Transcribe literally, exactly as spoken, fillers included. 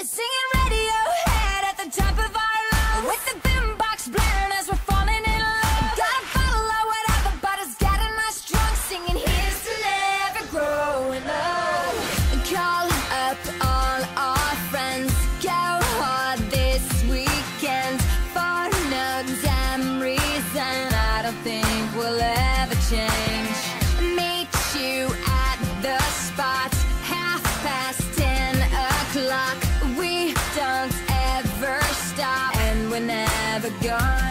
Singing Radiohead at the top of our lungs, with the boombox blaring as we're falling in love. Got a bottle or whatever, but it's getting us drunk, singing here's to never growing up. Call up all our friends, go hard this weekend. For no damn reason, I don't think we'll ever change. Meet you at the spot, half past ten o'clock. We don't ever stop, and we're never gonna